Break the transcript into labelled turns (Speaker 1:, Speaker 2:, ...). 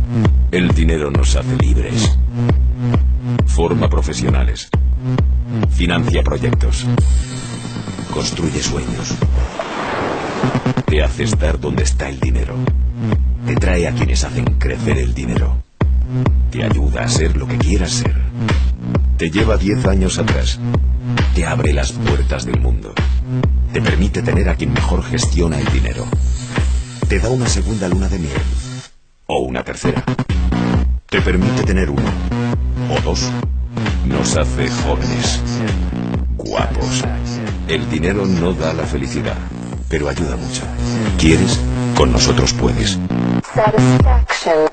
Speaker 1: El dinero nos hace libres. Forma profesionales. Financia proyectos. Construye sueños. Te hace estar donde está el dinero. Te trae a quienes hacen crecer el dinero. Te ayuda a ser lo que quieras ser. Te lleva 10 años atrás. Te abre las puertas del mundo. Te permite tener a quien mejor gestiona el dinero. Te da una segunda luna de miel. O una tercera. Te permite tener uno. O dos. Nos hace jóvenes. Guapos. El dinero no da la felicidad, pero ayuda mucho. ¿Quieres? Con nosotros puedes.
Speaker 2: Satisfaction.